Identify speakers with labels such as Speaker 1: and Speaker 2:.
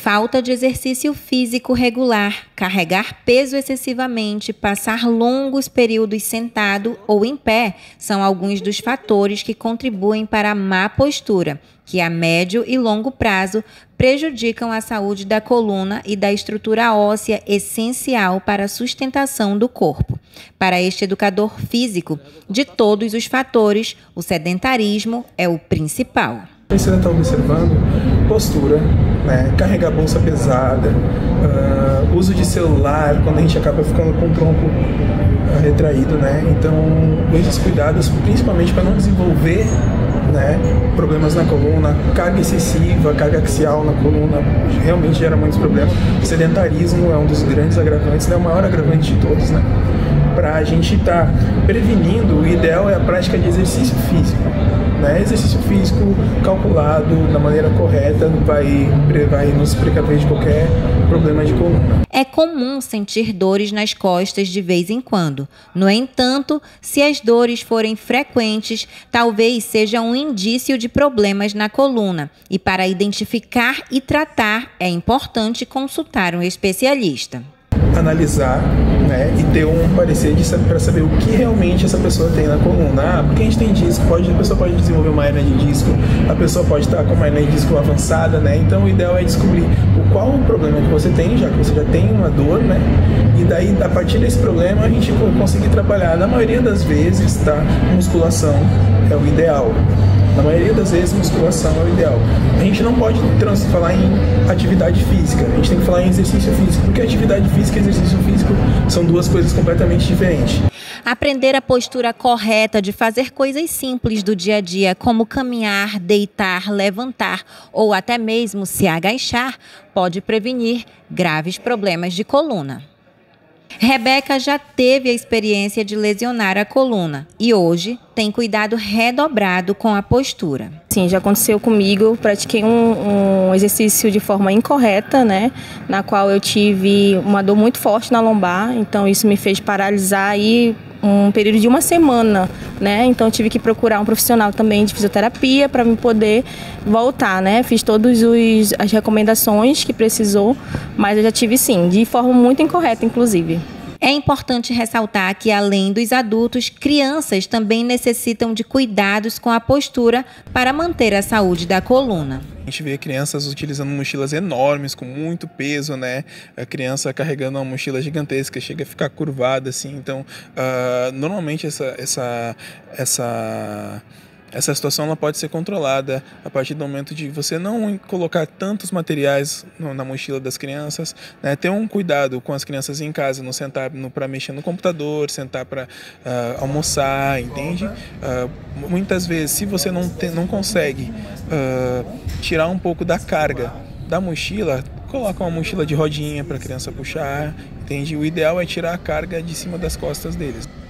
Speaker 1: Falta de exercício físico regular, carregar peso excessivamente, passar longos períodos sentado ou em pé são alguns dos fatores que contribuem para a má postura, que a médio e longo prazo prejudicam a saúde da coluna e da estrutura óssea essencial para a sustentação do corpo. Para este educador físico, de todos os fatores, o sedentarismo é o principal.
Speaker 2: Precisa estar observando postura, né? Carregar bolsa pesada, uso de celular, quando a gente acaba ficando com o tronco retraído, né? Então, esses cuidados, principalmente para não desenvolver, né, problemas na coluna, carga excessiva, carga axial na coluna, realmente gera muitos problemas. O sedentarismo é um dos grandes agravantes, né? O maior agravante de todos, né? Para a gente estar prevenindo, o ideal é a prática de exercício físico. Né? Exercício físico calculado da maneira correta vai nos precaver de qualquer problema de coluna.
Speaker 1: É comum sentir dores nas costas de vez em quando. No entanto, se as dores forem frequentes, talvez seja um indício de problemas na coluna. E para identificar e tratar, é importante consultar um especialista.
Speaker 2: Analisar, né, e ter um parecer para saber o que realmente essa pessoa tem na coluna. Porque a gente tem disco, a pessoa pode desenvolver uma hernia de disco, a pessoa pode estar com uma hernia de disco avançada, né? Então o ideal é descobrir qual o problema que você tem, já que você já tem uma dor, né? E daí, a partir desse problema, a gente conseguir trabalhar. Na maioria das vezes, tá? Musculação é o ideal. Na maioria das vezes, musculação é o ideal. A gente não pode falar em atividade física, a gente tem que falar em exercício físico, porque atividade física e exercício físico são duas coisas completamente diferentes.
Speaker 1: Aprender a postura correta de fazer coisas simples do dia a dia, como caminhar, deitar, levantar ou até mesmo se agachar, pode prevenir graves problemas de coluna. Rebeca já teve a experiência de lesionar a coluna e hoje tem cuidado redobrado com a postura.
Speaker 3: Sim, já aconteceu comigo. Eu pratiquei um exercício de forma incorreta, né? Na qual eu tive uma dor muito forte na lombar, então isso me fez paralisar aí um período de uma semana, né? Então eu tive que procurar um profissional também de fisioterapia para me poder voltar, né? Fiz todas as recomendações que precisou, mas eu já tive sim, de forma muito incorreta, inclusive.
Speaker 1: É importante ressaltar que, além dos adultos, crianças também necessitam de cuidados com a postura para manter a saúde da coluna.
Speaker 2: A gente vê crianças utilizando mochilas enormes, com muito peso, né? A criança carregando uma mochila gigantesca, chega a ficar curvada, assim. Então, normalmente essa situação ela pode ser controlada a partir do momento de você não colocar tantos materiais na mochila das crianças, né? Ter um cuidado com as crianças em casa, não sentar para mexer no computador, sentar para almoçar, entende? Muitas vezes, se você não consegue tirar um pouco da carga da mochila, coloca uma mochila de rodinha para a criança puxar, entende? O ideal é tirar a carga de cima das costas deles.